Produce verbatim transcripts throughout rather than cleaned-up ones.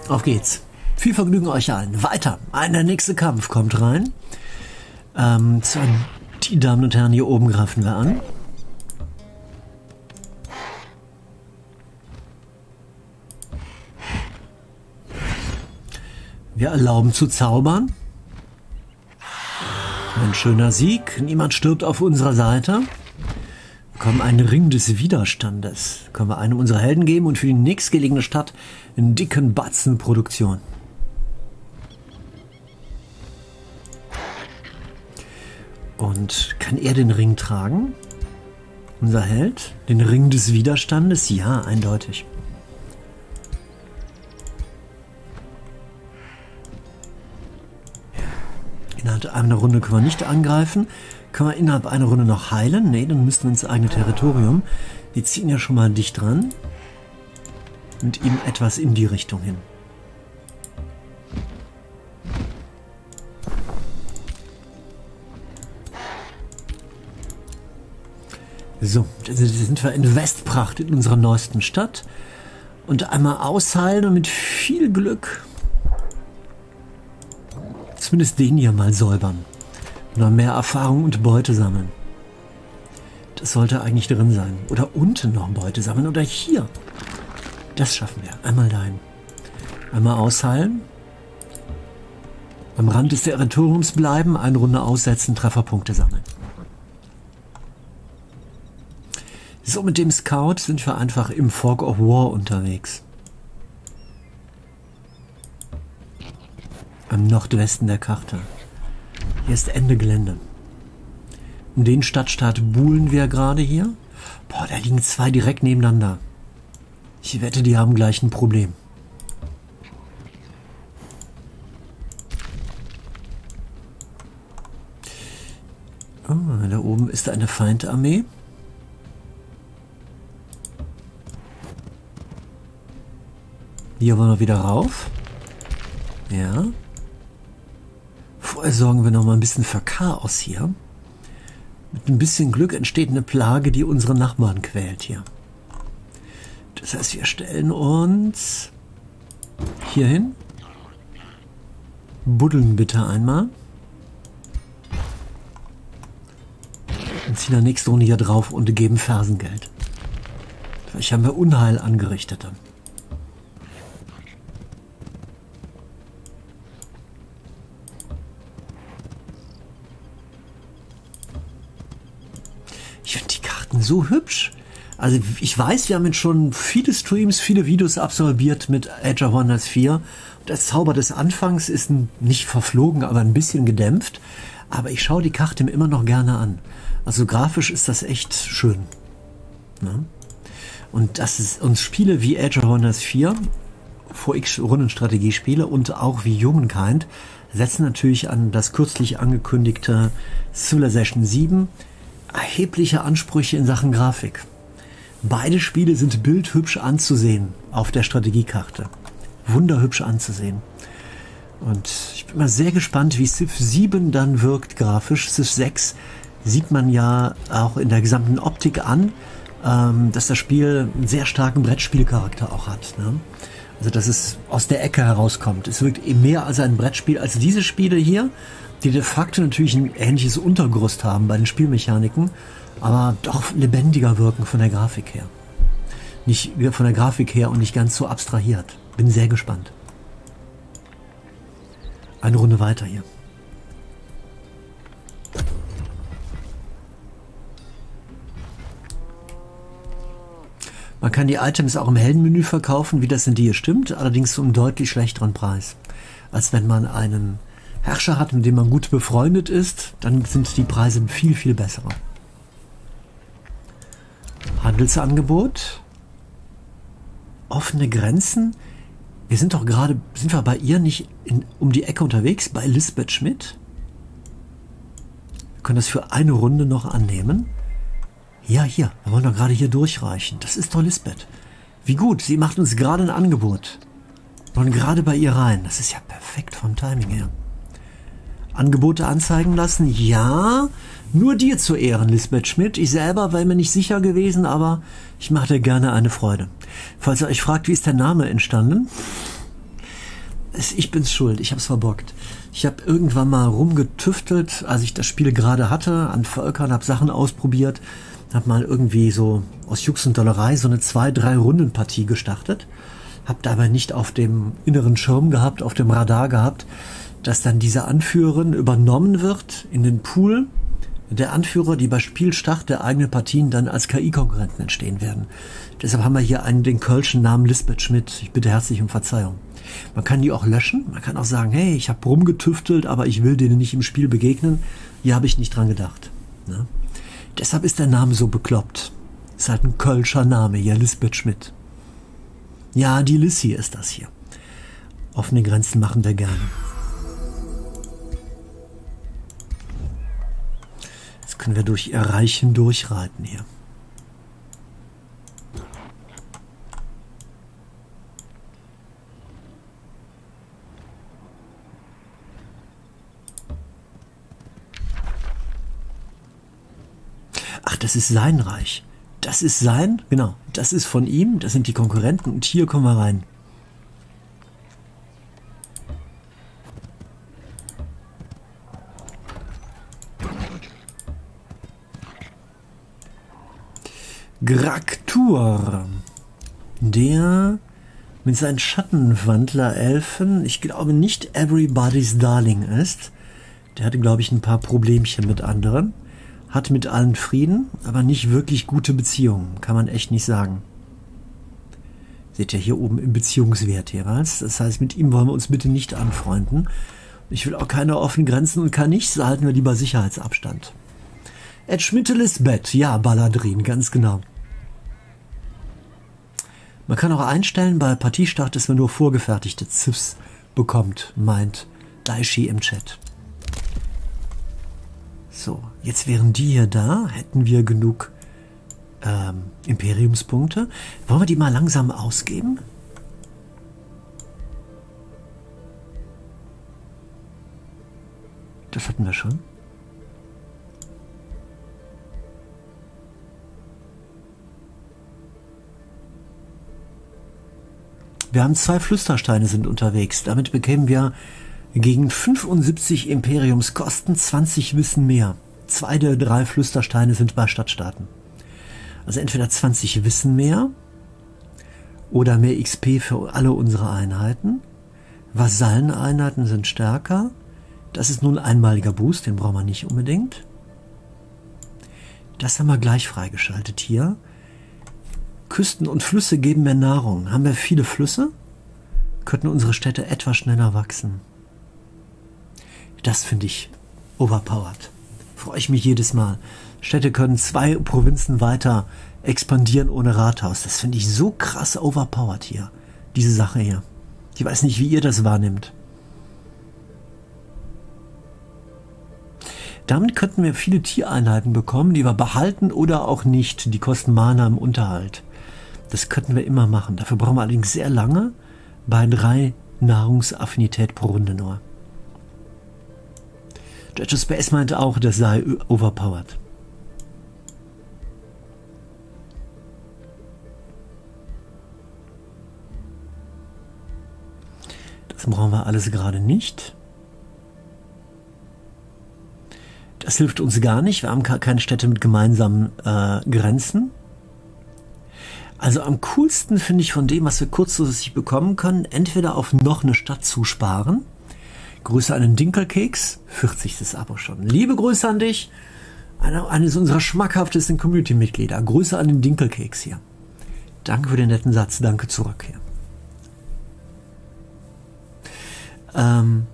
Auf geht's. Viel Vergnügen euch allen. Weiter. Ein, der nächste Kampf kommt rein. Ähm, so, die Damen und Herren, hier oben greifen wir an. Wir erlauben zu zaubern. Ein schöner Sieg. Niemand stirbt auf unserer Seite. Wir bekommen einen Ring des Widerstandes. Können wir einem unserer Helden geben und für die nächstgelegene Stadt einen dicken Batzen Produktion. Und kann er den Ring tragen? Unser Held? Den Ring des Widerstandes? Ja, eindeutig. Innerhalb einer Runde können wir nicht angreifen. Können wir innerhalb einer Runde noch heilen? Ne, dann müssten wir ins eigene Territorium. Wir ziehen ja schon mal dicht dran. Und ihm etwas in die Richtung hin. So, jetzt sind wir in Westpracht in unserer neuesten Stadt. Und einmal ausheilen und mit viel Glück zumindest den hier mal säubern. Noch mehr Erfahrung und Beute sammeln. Das sollte eigentlich drin sein. Oder unten noch Beute sammeln. Oder hier. Das schaffen wir. Einmal dahin. Einmal ausheilen. Am Rand des Territoriums bleiben. Eine Runde aussetzen. Trefferpunkte sammeln. So, mit dem Scout sind wir einfach im Fog of War unterwegs. Am Nordwesten der Karte. Hier ist Ende Gelände. Um den Stadtstaat buhlen wir gerade hier. Boah, da liegen zwei direkt nebeneinander. Ich wette, die haben gleich ein Problem. Oh, da oben ist eine Feindarmee. Hier wollen wir wieder rauf. Ja. Vorher sorgen wir noch mal ein bisschen für Chaos hier. Mit ein bisschen Glück entsteht eine Plage, die unsere Nachbarn quält hier. Das heißt, wir stellen uns hier hin. Buddeln bitte einmal. Und ziehen in der nächsten Runde hier drauf und geben Fersengeld. Vielleicht haben wir Unheil angerichtet dann. So hübsch. Also ich weiß, wir haben jetzt schon viele Streams, viele Videos absolviert mit Age of Wonders vier. Das Zauber des Anfangs ist nicht verflogen, aber ein bisschen gedämpft. Aber ich schaue die Karte mir immer noch gerne an. Also grafisch ist das echt schön. Ja. Und das ist uns Spiele wie Age of Wonders vier, vier X Rundenstrategiespiele und auch wie Humankind setzen natürlich an das kürzlich angekündigte Civilization sieben erhebliche Ansprüche in Sachen Grafik. Beide Spiele sind bildhübsch anzusehen auf der Strategiekarte. Wunderhübsch anzusehen. Und ich bin mal sehr gespannt, wie Civ sieben dann wirkt grafisch. Civ sechs sieht man ja auch in der gesamten Optik an, ähm, dass das Spiel einen sehr starken Brettspielcharakter auch hat. Ne? Also dass es aus der Ecke herauskommt. Es wirkt eben mehr als ein Brettspiel als diese Spiele hier, die de facto natürlich ein ähnliches Untergerüst haben bei den Spielmechaniken, aber doch lebendiger wirken von der Grafik her. Nicht von der Grafik her und nicht ganz so abstrahiert. Bin sehr gespannt. Eine Runde weiter hier. Man kann die Items auch im Heldenmenü verkaufen, wie das in dir stimmt, allerdings zu einem deutlich schlechteren Preis, als wenn man einen Herrscher hat, mit dem man gut befreundet ist, dann sind die Preise viel, viel besser. Handelsangebot. Offene Grenzen. Wir sind doch gerade, sind wir bei ihr nicht in, um die Ecke unterwegs, bei Lisbeth Schmidt? Wir können das für eine Runde noch annehmen. Ja, hier, wir wollen doch gerade hier durchreichen. Das ist doch Lisbeth. Wie gut, sie macht uns gerade ein Angebot. Wir wollen gerade bei ihr rein. Das ist ja perfekt vom Timing her. Angebote anzeigen lassen? Ja, nur dir zu Ehren, Lisbeth Schmidt. Ich selber war mir nicht sicher gewesen, aber ich mache dir gerne eine Freude. Falls ihr euch fragt, wie ist der Name entstanden? Ich bin's schuld, ich hab's verbockt. Ich habe irgendwann mal rumgetüftelt, als ich das Spiel gerade hatte, an Völkern, habe Sachen ausprobiert, habe mal irgendwie so aus Jux und Dollerei so eine zwei, drei Runden Partie gestartet, habe dabei nicht auf dem inneren Schirm gehabt, auf dem Radar gehabt, dass dann diese Anführerin übernommen wird in den Pool der Anführer, die bei Spielstart der eigenen Partien dann als K I-Konkurrenten entstehen werden. Deshalb haben wir hier einen, den kölschen Namen Lisbeth Schmidt. Ich bitte herzlich um Verzeihung. Man kann die auch löschen. Man kann auch sagen, hey, ich habe rumgetüftelt, aber ich will denen nicht im Spiel begegnen. Hier habe ich nicht dran gedacht. Ja? Deshalb ist der Name so bekloppt. Ist halt ein kölscher Name hier, Lisbeth Schmidt. Ja, die Lissy ist das hier. Offene Grenzen machen wir gerne. Jetzt können wir durch ihr Reich hindurchreiten hier. Ach, das ist sein Reich. Das ist sein, genau, das ist von ihm, das sind die Konkurrenten und hier kommen wir rein. Graktur, der mit seinen Schattenwandler-Elfen, ich glaube nicht Everybody's Darling ist. Der hatte, glaube ich, ein paar Problemchen mit anderen. Hat mit allen Frieden, aber nicht wirklich gute Beziehungen. Kann man echt nicht sagen. Seht ihr hier oben im Beziehungswert jeweils. Das heißt, mit ihm wollen wir uns bitte nicht anfreunden. Ich will auch keine offenen Grenzen und kann nichts, so halten wir lieber Sicherheitsabstand. Ed Schmidt Lisbeth, ja, Balladrin, ganz genau. Man kann auch einstellen bei Partiestart, dass man nur vorgefertigte Ziffs bekommt, meint Daishi im Chat. So, jetzt wären die hier da, hätten wir genug ähm, Imperiumspunkte. Wollen wir die mal langsam ausgeben? Das hatten wir schon. Wir haben zwei Flüstersteine sind unterwegs. Damit bekämen wir gegen fünfundsiebzig Imperiumskosten zwanzig Wissen mehr. Zwei der drei Flüstersteine sind bei Stadtstaaten. Also entweder zwanzig Wissen mehr oder mehr X P für alle unsere Einheiten. Vasalleneinheiten sind stärker. Das ist nun ein einmaliger Boost, den brauchen wir nicht unbedingt. Das haben wir gleich freigeschaltet hier. Küsten und Flüsse geben mehr Nahrung. Haben wir viele Flüsse, könnten unsere Städte etwas schneller wachsen. Das finde ich overpowered. Freue ich mich jedes Mal. Städte können zwei Provinzen weiter expandieren ohne Rathaus. Das finde ich so krass overpowered hier. Diese Sache hier. Ich weiß nicht, wie ihr das wahrnimmt. Damit könnten wir viele Tiereinheiten bekommen, die wir behalten oder auch nicht. Die kosten Mana im Unterhalt. Das könnten wir immer machen. Dafür brauchen wir allerdings sehr lange. Bei drei Nahrungsaffinität pro Runde nur. Judge Space meinte auch, das sei overpowered. Das brauchen wir alles gerade nicht. Das hilft uns gar nicht. Wir haben keine Städte mit gemeinsamen äh, Grenzen. Also am coolsten finde ich von dem, was wir kurzfristig bekommen können, entweder auf noch eine Stadt zusparen. Grüße an den Dinkelkeks. vierzigstes Abo schon. Liebe Grüße an dich. Eine, eines unserer schmackhaftesten Community-Mitglieder. Grüße an den Dinkelkeks hier. Danke für den netten Satz. Danke zurück hier. Ähm...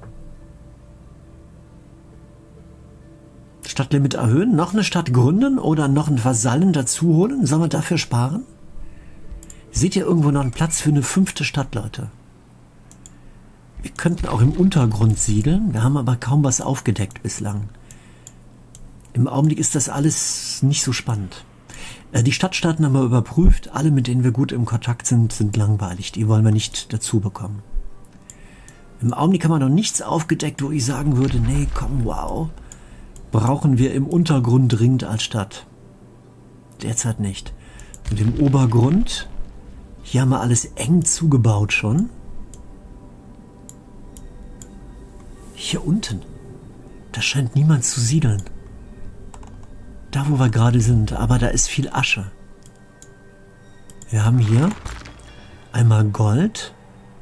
Stadtlimit erhöhen, noch eine Stadt gründen oder noch einen Vasallen dazu holen? Sollen wir dafür sparen? Seht ihr irgendwo noch einen Platz für eine fünfte Stadt, Leute? Wir könnten auch im Untergrund siedeln, wir haben aber kaum was aufgedeckt bislang. Im Augenblick ist das alles nicht so spannend. Äh, die Stadtstaaten haben wir überprüft, alle, mit denen wir gut im Kontakt sind, sind langweilig. Die wollen wir nicht dazu bekommen. Im Augenblick haben wir noch nichts aufgedeckt, wo ich sagen würde, nee, komm, wow. Brauchen wir im Untergrund dringend als Stadt. Derzeit nicht. Und im Obergrund, hier haben wir alles eng zugebaut schon. hier unten. Da scheint niemand zu siedeln. Da, wo wir gerade sind, aber da ist viel Asche. Wir haben hier einmal Gold,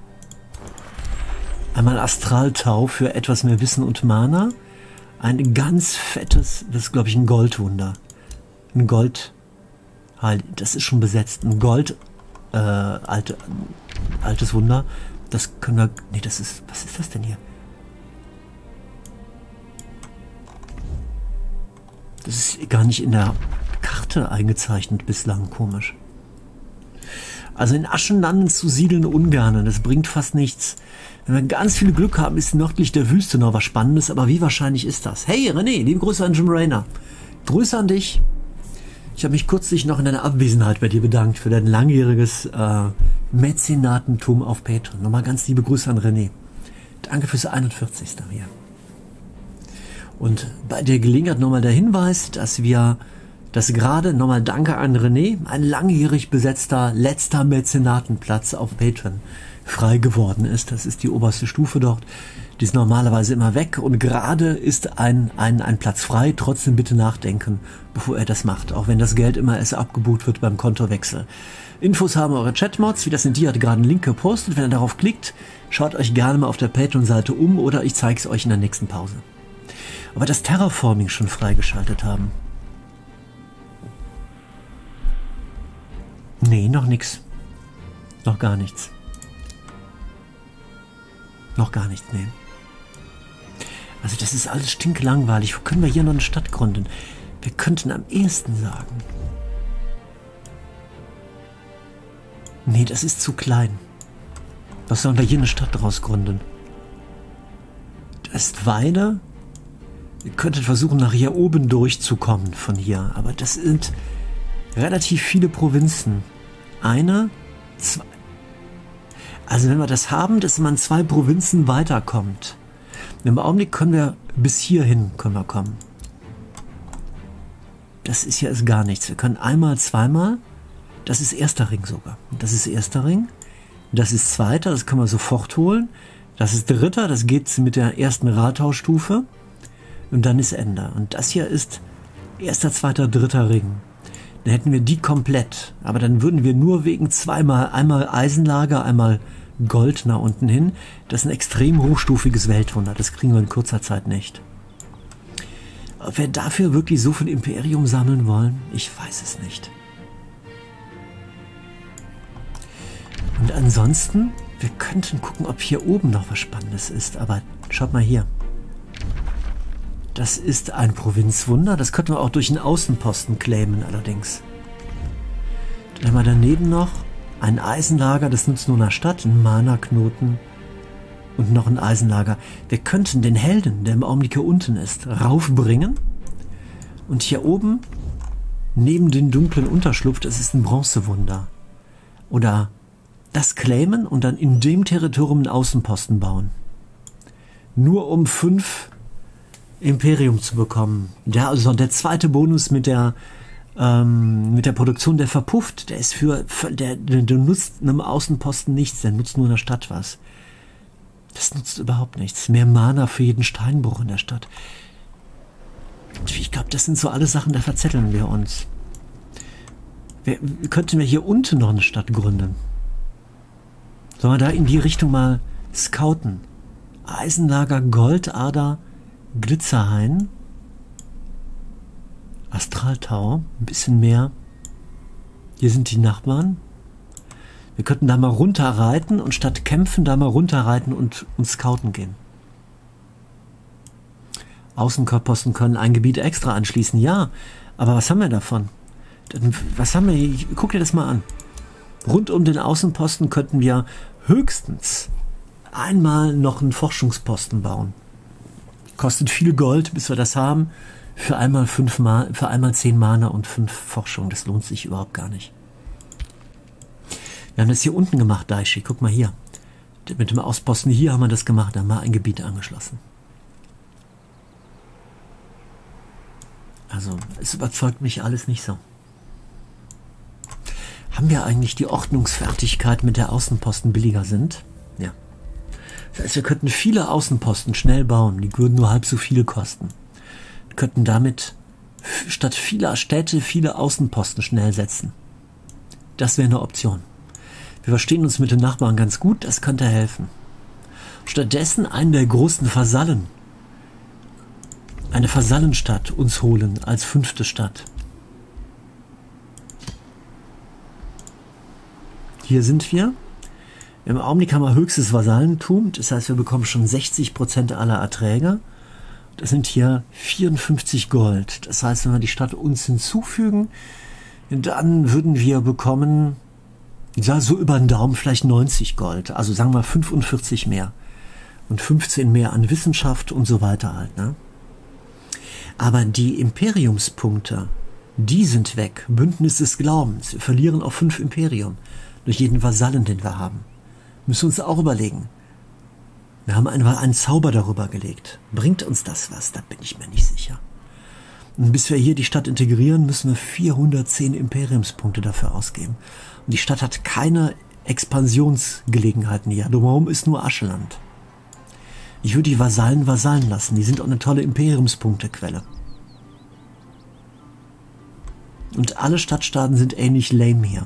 einmal Astraltau für etwas mehr Wissen und Mana, ein ganz fettes, das ist glaube ich ein Goldwunder. Ein Gold, halt, das ist schon besetzt, ein Gold, äh, alte, altes Wunder. Das können wir, nee, das ist, was ist das denn hier? Das ist gar nicht in der Karte eingezeichnet bislang, komisch. Also in Aschenlanden zu siedeln ungern, das bringt fast nichts. Wenn wir ganz viel Glück haben, ist nördlich der Wüste noch was Spannendes, aber wie wahrscheinlich ist das? Hey René, liebe Grüße an Jim Raynor. Grüße an dich. Ich habe mich kürzlich noch in deiner Abwesenheit bei dir bedankt für dein langjähriges äh, Mäzenatentum auf Patreon. Nochmal ganz liebe Grüße an René. Danke fürs einundvierzigste hier. Und bei der Gelegenheit nochmal der Hinweis, dass wir, dass gerade nochmal Danke an René, ein langjährig besetzter letzter Mäzenatenplatz auf Patreon frei geworden ist. Das ist die oberste Stufe dort. Die ist normalerweise immer weg und gerade ist ein, ein, ein Platz frei. Trotzdem bitte nachdenken, bevor er das macht. Auch wenn das Geld immer erst abgebucht wird beim Kontowechsel. Infos haben eure Chatmods. Wie das sind, die hat gerade einen Link gepostet. Wenn ihr darauf klickt, schaut euch gerne mal auf der Patreon-Seite um oder ich zeige es euch in der nächsten Pause. Aber das Terraforming schon freigeschaltet haben. Nee, noch nix. Noch gar nichts. Noch gar nichts, nee. Also das ist alles stinklangweilig. Wo können wir hier noch eine Stadt gründen? Wir könnten am ehesten sagen. Nee, das ist zu klein. Was sollen wir hier eine Stadt draus gründen? Das ist Weide. Ihr könntet versuchen, nach hier oben durchzukommen von hier. Aber das sind relativ viele Provinzen. Eine, zwei. Also wenn wir das haben, dass man zwei Provinzen weiterkommt. Im Augenblick können wir bis hierhin können wir kommen. Das ist ja ist gar nichts. Wir können einmal, zweimal. Das ist erster Ring sogar. Das ist erster Ring. Das ist zweiter, das können wir sofort holen. Das ist dritter, das geht mit der ersten Rathausstufe. Und dann ist Ende. Und das hier ist erster, zweiter, dritter Ring. Dann hätten wir die komplett. Aber dann würden wir nur wegen zweimal, einmal Eisenlager, einmal Gold nach unten hin. Das ist ein extrem hochstufiges Weltwunder. Das kriegen wir in kurzer Zeit nicht. Ob wir dafür wirklich so viel Imperium sammeln wollen? Ich weiß es nicht. Und ansonsten, wir könnten gucken, ob hier oben noch was Spannendes ist. Aber schaut mal hier. Das ist ein Provinzwunder. Das könnten wir auch durch einen Außenposten claimen allerdings. Dann haben wir daneben noch ein Eisenlager, das nutzt nur einer Stadt, ein Mana-Knoten und noch ein Eisenlager. Wir könnten den Helden, der im Augenblick hier unten ist, raufbringen und hier oben neben den dunklen Unterschlupf, das ist ein Bronzewunder. Oder das claimen und dann in dem Territorium einen Außenposten bauen. Nur um fünf Imperium zu bekommen. Ja, also der zweite Bonus mit der ähm, mit der Produktion, der verpufft. Der ist für, für der, der nutzt einem Außenposten nichts, der nutzt nur einer Stadt was. Das nutzt überhaupt nichts. Mehr Mana für jeden Steinbruch in der Stadt. Ich glaube, das sind so alle Sachen, da verzetteln wir uns. Wir, könnten wir hier unten noch eine Stadt gründen? Sollen wir da in die Richtung mal scouten? Eisenlager, Goldader, Glitzerhain, Astraltau, ein bisschen mehr. Hier sind die Nachbarn. Wir könnten da mal runterreiten und statt kämpfen da mal runterreiten und, und scouten gehen. Außenposten können ein Gebiet extra anschließen, ja. Aber was haben wir davon? Was haben wir? Guck dir das mal an. Rund um den Außenposten könnten wir höchstens einmal noch einen Forschungsposten bauen. Kostet viel Gold, bis wir das haben. Für einmal fünf Ma für einmal zehn Mana und fünf Forschung. Das lohnt sich überhaupt gar nicht. Wir haben das hier unten gemacht, Daishi. Guck mal hier. Mit dem Ausposten hier haben wir das gemacht. Da haben wir ein Gebiet angeschlossen. Also, es überzeugt mich alles nicht so. Haben wir eigentlich die Ordnungsfertigkeit, mit der Außenposten billiger sind? Ja. Das heißt, wir könnten viele Außenposten schnell bauen, die würden nur halb so viele kosten. Wir könnten damit statt vieler Städte viele Außenposten schnell setzen. Das wäre eine Option. Wir verstehen uns mit den Nachbarn ganz gut, das könnte helfen. Stattdessen einen der großen Vasallen, eine Vasallenstadt uns holen als fünfte Stadt. Hier sind wir. Im Augenblick haben wir höchstes Vasallentum, das heißt, wir bekommen schon sechzig Prozent aller Erträge. Das sind hier vierundfünfzig Gold. Das heißt, wenn wir die Stadt uns hinzufügen, dann würden wir bekommen, ja, so über den Daumen vielleicht neunzig Gold. Also sagen wir fünfundvierzig mehr. Und fünfzehn mehr an Wissenschaft und so weiter halt. Ne? Aber die Imperiumspunkte, die sind weg. Bündnis des Glaubens. Wir verlieren auf fünf Imperium. Durch jeden Vasallen, den wir haben. Müssen wir uns auch überlegen. Wir haben einfach einen Zauber darüber gelegt. Bringt uns das was? Da bin ich mir nicht sicher. Und bis wir hier die Stadt integrieren, müssen wir vierhundertzehn Imperiumspunkte dafür ausgeben. Und die Stadt hat keine Expansionsgelegenheiten hier. Drumherum ist nur Ascheland. Ich würde die Vasallen Vasallen lassen. Die sind auch eine tolle Imperiumspunktequelle. Und alle Stadtstaaten sind ähnlich lame hier.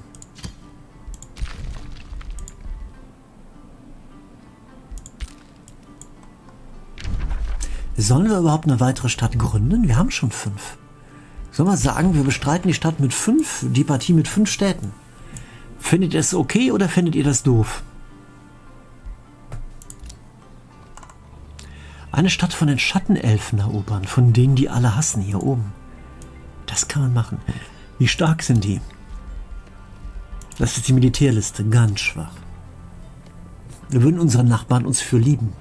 Sollen wir überhaupt eine weitere Stadt gründen? Wir haben schon fünf. Sollen wir sagen, wir bestreiten die Stadt mit fünf, die Partie mit fünf Städten? Findet ihr das okay oder findet ihr das doof? Eine Stadt von den Schattenelfen erobern, von denen die alle hassen hier oben. Das kann man machen. Wie stark sind die? Das ist die Militärliste, ganz schwach. Wir würden unsere Nachbarn uns für lieben.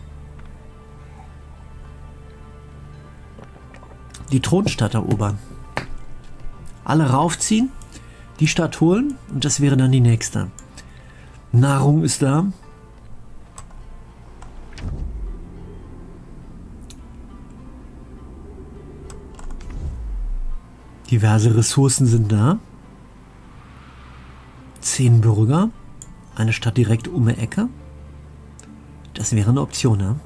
Die Thronstadt erobern. Alle raufziehen, die Stadt holen und das wäre dann die nächste. Nahrung ist da. Diverse Ressourcen sind da. Zehn Bürger. Eine Stadt direkt um die Ecke. Das wäre eine Option, ja.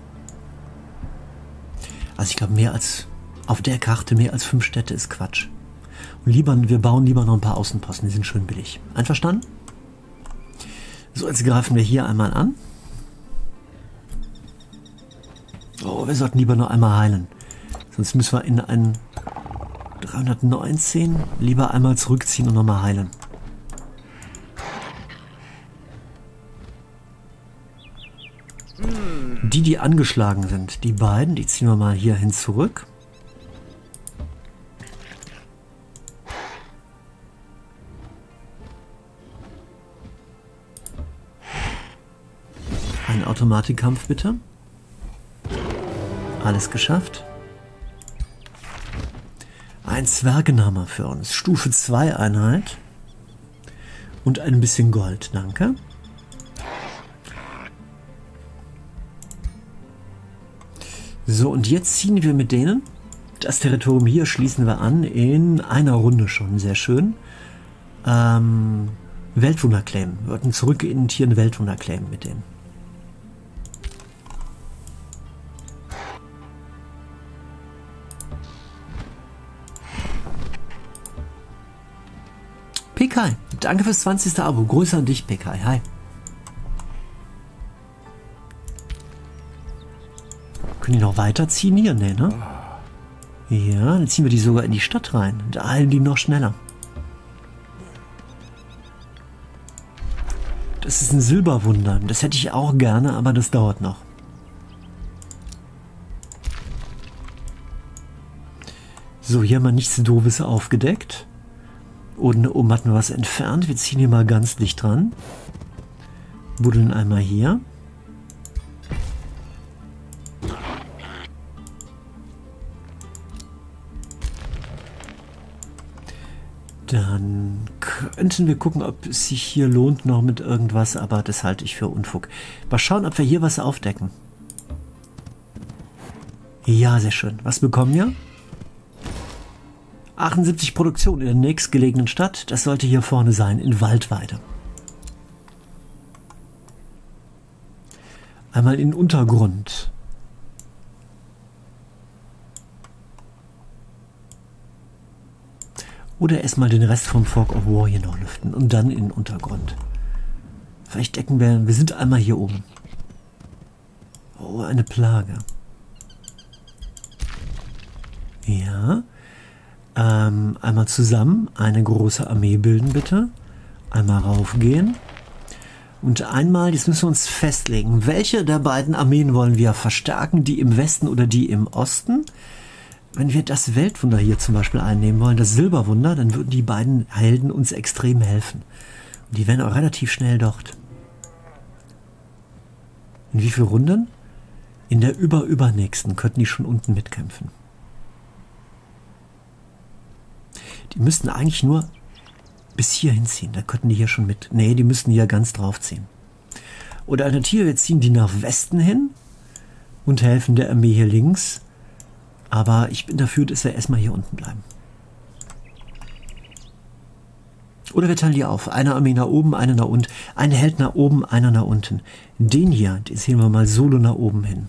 Also ich glaube, mehr als auf der Karte mehr als fünf Städte ist Quatsch. Und lieber, wir bauen lieber noch ein paar Außenposten, die sind schön billig. Einverstanden? So, jetzt greifen wir hier einmal an. Oh, wir sollten lieber noch einmal heilen. Sonst müssen wir in einen dreihundertneunzehn lieber einmal zurückziehen und nochmal heilen. Die, die angeschlagen sind, die beiden, die ziehen wir mal hier hin zurück. Ein Automatikkampf bitte. Alles geschafft. Ein Zwergenhammer für uns. Stufe zwei Einheit. Und ein bisschen Gold. Danke. So, und jetzt ziehen wir mit denen. Das Territorium hier schließen wir an in einer Runde schon. Sehr schön. Ähm, Weltwunder claimen. Wir wollten zurück in Tieren Weltwunder claimen mit denen. P K, danke fürs zwanzigste Abo. Grüße an dich, P K. Hi. Können die noch weiterziehen hier? Nee, ne? Ja, dann ziehen wir die sogar in die Stadt rein. Da heilen die noch schneller. Das ist ein Silberwunder. Das hätte ich auch gerne, aber das dauert noch. So, hier haben wir nichts Doofes aufgedeckt. Und oben hatten wir was entfernt. Wir ziehen hier mal ganz dicht dran. Buddeln einmal hier. Dann könnten wir gucken, ob es sich hier lohnt noch mit irgendwas, aber das halte ich für Unfug. Mal schauen, ob wir hier was aufdecken. Ja, sehr schön. Was bekommen wir? achtundsiebzig Produktion in der nächstgelegenen Stadt. Das sollte hier vorne sein, in Waldweide. Einmal in den Untergrund. Oder erstmal den Rest vom Fog of War hier noch lüften und dann in den Untergrund. Vielleicht decken wir... Wir sind einmal hier oben. Oh, eine Plage. Ja. Ähm, einmal zusammen eine große Armee bilden, bitte. Einmal raufgehen. Und einmal, jetzt müssen wir uns festlegen, welche der beiden Armeen wollen wir verstärken, die im Westen oder die im Osten? Wenn wir das Weltwunder hier zum Beispiel einnehmen wollen, das Silberwunder, dann würden die beiden Helden uns extrem helfen. Und die wären auch relativ schnell dort. In wie vielen Runden? In der überübernächsten könnten die schon unten mitkämpfen. Die müssten eigentlich nur bis hier hinziehen. Da könnten die hier schon mit. Nee, die müssten hier ganz drauf ziehen. Oder alternativ, wir ziehen die nach Westen hin und helfen der Armee hier links. Aber ich bin dafür, dass wir erstmal hier unten bleiben. Oder wir teilen die auf. Eine Armee nach oben, eine nach unten. Ein Held nach oben, einer nach unten. Den hier, den ziehen wir mal solo nach oben hin.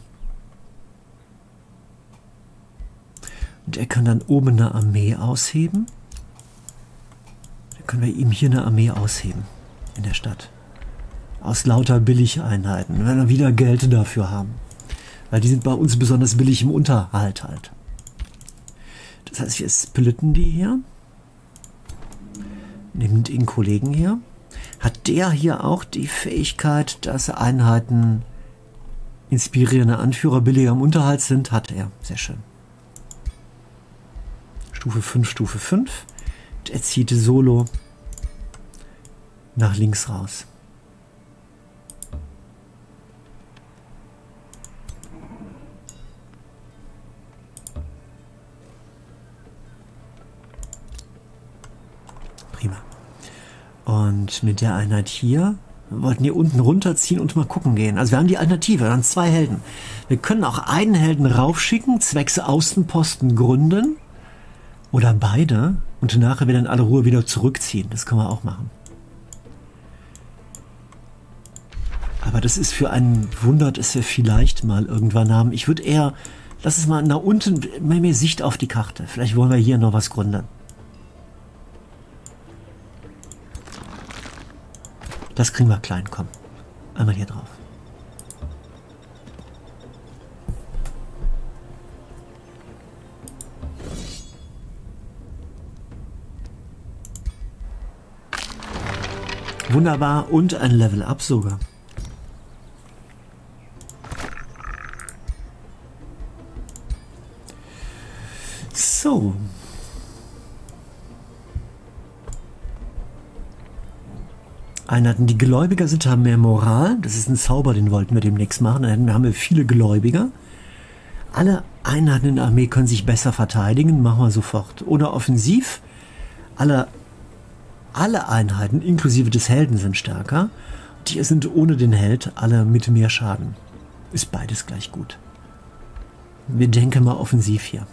Und er kann dann oben eine Armee ausheben. Dann können wir ihm hier eine Armee ausheben. In der Stadt. Aus lauter Billigeinheiten. Wenn wir wieder Geld dafür haben. Weil die sind bei uns besonders billig im Unterhalt halt. Das heißt, wir splitten die hier. Nehmen den Kollegen hier. Hat der hier auch die Fähigkeit, dass Einheiten inspirierende Anführer billiger im Unterhalt sind? Hat er. Sehr schön. Stufe fünf, Stufe fünf. Er zieht solo nach links raus. Prima. Und mit der Einheit hier, wir wollten hier unten runterziehen und mal gucken gehen. Also wir haben die Alternative, wir haben zwei Helden. Wir können auch einen Helden raufschicken, zwecks Außenposten gründen. Oder beide und nachher wieder in aller Ruhe wieder zurückziehen. Das können wir auch machen. Aber das ist für einen Wunder, dass wir vielleicht mal irgendwann haben. Ich würde eher, lass es mal nach unten, mehr, mehr Sicht auf die Karte. Vielleicht wollen wir hier noch was gründen. Das kriegen wir klein, komm. Einmal hier drauf. Wunderbar und ein Level Up sogar. So. Einheiten, die gläubiger sind, haben mehr Moral. Das ist ein Zauber, den wollten wir demnächst machen. Dann haben wir viele Gläubiger. Alle Einheiten in der Armee können sich besser verteidigen. Machen wir sofort. Oder offensiv. Alle Alle Einheiten, inklusive des Helden, sind stärker. Die sind ohne den Held alle mit mehr Schaden. Ist beides gleich gut. Wir denken mal offensiv hier.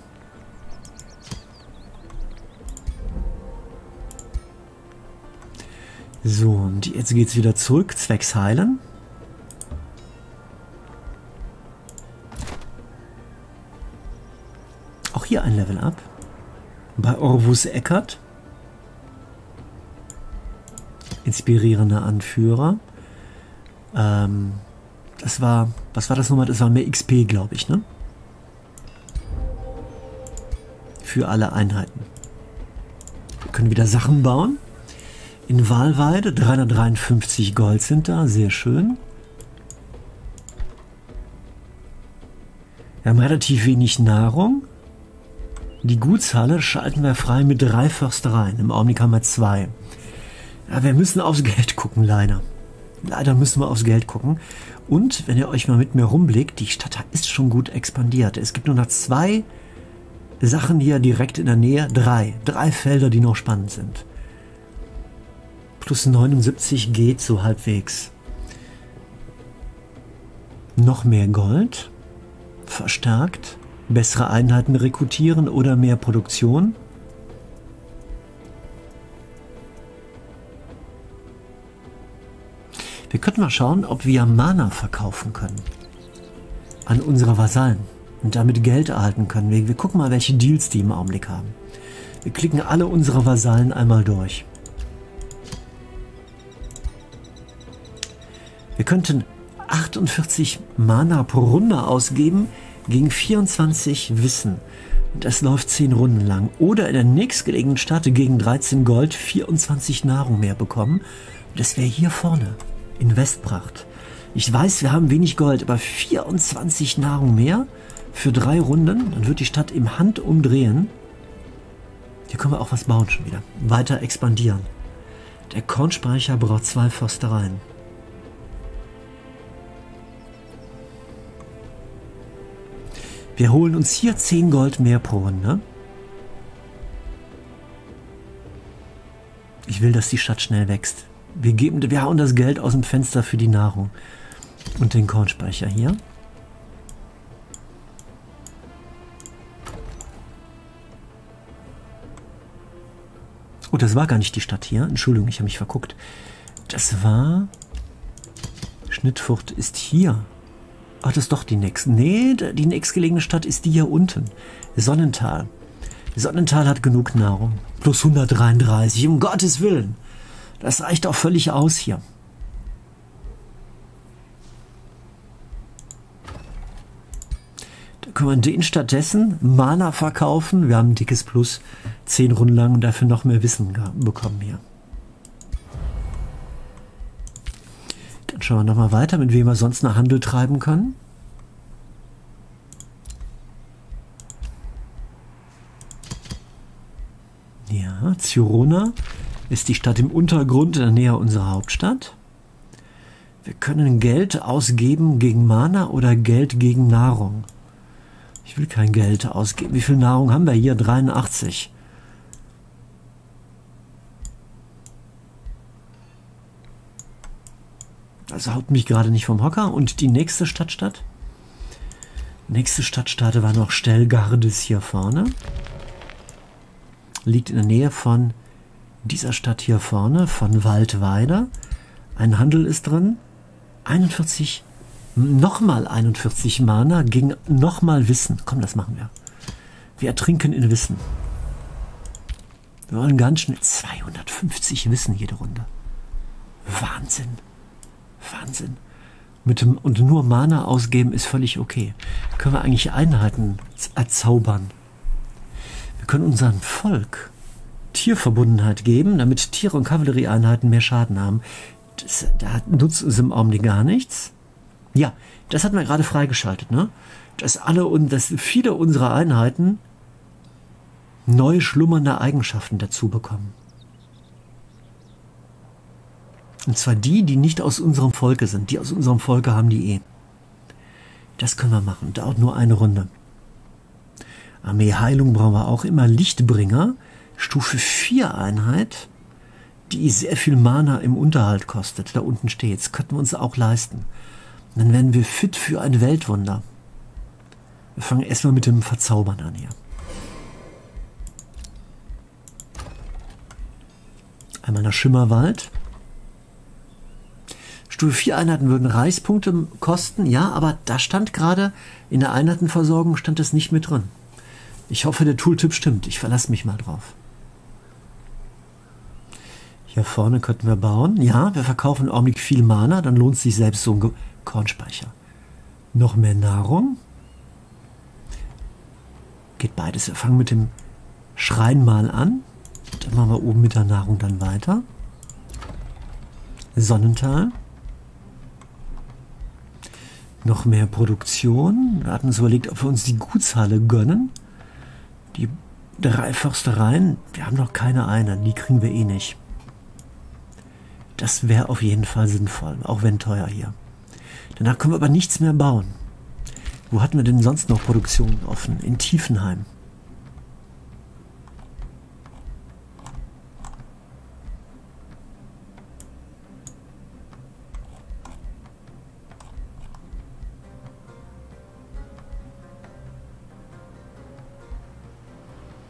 So, und jetzt geht es wieder zurück, zwecks Heilen. Auch hier ein Level Up. Bei Orvus Eckert. Inspirierender Anführer. Ähm, das war, was war das nochmal? Das war mehr X P, glaube ich, ne? Für alle Einheiten. Wir können wieder Sachen bauen. In Walweide, dreihundertdreiundfünfzig Gold sind da, sehr schön. Wir haben relativ wenig Nahrung. Die Gutshalle schalten wir frei mit drei Förstereien. Im Augenblick haben wir zwei. Ja, wir müssen aufs Geld gucken, leider. Leider müssen wir aufs Geld gucken. Und wenn ihr euch mal mit mir rumblickt, die Stadt ist schon gut expandiert. Es gibt nur noch zwei Sachen hier direkt in der Nähe. Drei. Drei Felder, die noch spannend sind. Plus neunundsiebzig geht so halbwegs. Noch mehr Gold. Verstärkt. Bessere Einheiten rekrutieren oder mehr Produktion. Wir könnten mal schauen, ob wir Mana verkaufen können. an unsere Vasallen und damit Geld erhalten können. Wir, wir gucken mal, welche Deals die im Augenblick haben. Wir klicken alle unsere Vasallen einmal durch. Wir könnten achtundvierzig Mana pro Runde ausgeben gegen vierundzwanzig Wissen. Und das läuft zehn Runden lang. Oder in der nächstgelegenen Stadt gegen dreizehn Gold vierundzwanzig Nahrung mehr bekommen. Und das wäre hier vorne in Westpracht. Ich weiß, wir haben wenig Gold, aber vierundzwanzig Nahrung mehr für drei Runden. Dann wird die Stadt im Handumdrehen. Hier können wir auch was bauen schon wieder. Weiter expandieren. Der Kornspeicher braucht zwei Förstereien. Wir holen uns hier zehn Gold mehr pro Runde. Ich will, dass die Stadt schnell wächst. Wir, geben, wir hauen das Geld aus dem Fenster für die Nahrung. Und den Kornspeicher hier. Oh, das war gar nicht die Stadt hier. Entschuldigung, ich habe mich verguckt. Das war... Schnittfurt ist hier. Ach, das ist doch die nächste. Nee, die nächstgelegene Stadt ist die hier unten. Sonnental. Sonnental hat genug Nahrung. Plus hundertdreiunddreißig, um Gottes Willen. Das reicht auch völlig aus hier. Da können wir den stattdessen Mana verkaufen. Wir haben ein dickes Plus. Zehn Runden lang und dafür noch mehr Wissen bekommen hier. Dann schauen wir nochmal weiter, mit wem wir sonst noch Handel treiben können. Ja, Cyrona ist die Stadt im Untergrund in der Nähe unserer Hauptstadt. Wir können Geld ausgeben gegen Mana oder Geld gegen Nahrung. Ich will kein Geld ausgeben. Wie viel Nahrung haben wir hier? dreiundachtzig. Das haut mich gerade nicht vom Hocker. Und die nächste Stadtstadt? Nächste Stadtstadt war noch Stellgardes hier vorne. Liegt in der Nähe von dieser Stadt hier vorne, von Waldweide. Ein Handel ist drin. einundvierzig, nochmal einundvierzig Mana gegen nochmal Wissen. Komm, das machen wir. Wir ertrinken in Wissen. Wir wollen ganz schnell zweihundertfünfzig Wissen jede Runde. Wahnsinn. Wahnsinn. Mit dem, und nur Mana ausgeben ist völlig okay. Können wir eigentlich Einheiten erzaubern? Wir können unserem Volk Tierverbundenheit geben, damit Tiere und Kavallerieeinheiten mehr Schaden haben. Das, da nutzt uns im Augenblick gar nichts. Ja, das hatten wir gerade freigeschaltet, ne? Dass alle und dass viele unserer Einheiten neue schlummernde Eigenschaften dazu bekommen. Und zwar die, die nicht aus unserem Volke sind. Die aus unserem Volke haben die eh. Das können wir machen. Dauert nur eine Runde. Armeeheilung brauchen wir auch immer. Lichtbringer. Stufe vier Einheit. Die sehr viel Mana im Unterhalt kostet. Da unten steht es. Könnten wir uns auch leisten. Und dann werden wir fit für ein Weltwunder. Wir fangen erstmal mit dem Verzaubern an hier. Einmal nach Schimmerwald. Stufe vier Einheiten würden Reichspunkte kosten, ja, aber da stand gerade, in der Einheitenversorgung stand es nicht mit drin. Ich hoffe, der Tooltip stimmt. Ich verlasse mich mal drauf. Hier vorne könnten wir bauen. Ja, wir verkaufen im Augenblick viel Mana, dann lohnt sich selbst so ein Kornspeicher. Noch mehr Nahrung. Geht beides. Wir fangen mit dem Schrein mal an. Dann machen wir oben mit der Nahrung dann weiter. Sonnental. Noch mehr Produktion. Wir hatten uns überlegt, ob wir uns die Gutshalle gönnen. Die drei Förstereien, wir haben noch keine eine. Die kriegen wir eh nicht. Das wäre auf jeden Fall sinnvoll, auch wenn teuer hier. Danach können wir aber nichts mehr bauen. Wo hatten wir denn sonst noch Produktionen offen? In Tiefenheim.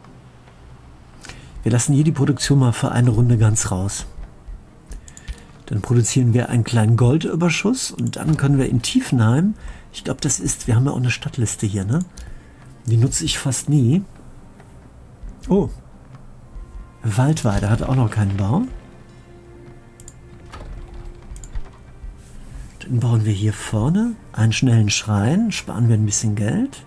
Wir lassen hier die Produktion mal für eine Runde ganz raus. Dann produzieren wir einen kleinen Goldüberschuss und dann können wir in Tiefenheim, ich glaube das ist, wir haben ja auch eine Stadtliste hier, ne? Die nutze ich fast nie. Oh. Waldweide hat auch noch keinen Bau. Dann bauen wir hier vorne einen schnellen Schrein, sparen wir ein bisschen Geld.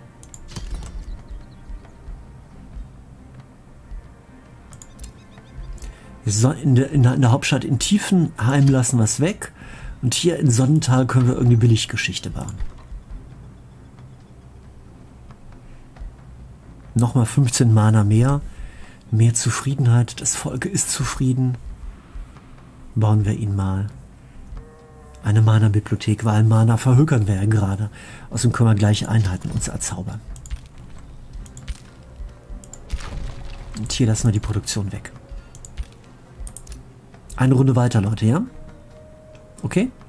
In der, in, der, in der Hauptstadt in Tiefenheim lassen wir es weg. Und hier in Sonnental können wir irgendwie Billiggeschichte bauen. Nochmal fünfzehn Mana mehr. Mehr Zufriedenheit. Das Volk ist zufrieden. Bauen wir ihn mal. Eine Mana-Bibliothek, weil Mana verhökern wir ja gerade. Außerdem können wir gleich Einheiten uns erzaubern. Und hier lassen wir die Produktion weg. Eine Runde weiter, Leute, ja? Okay?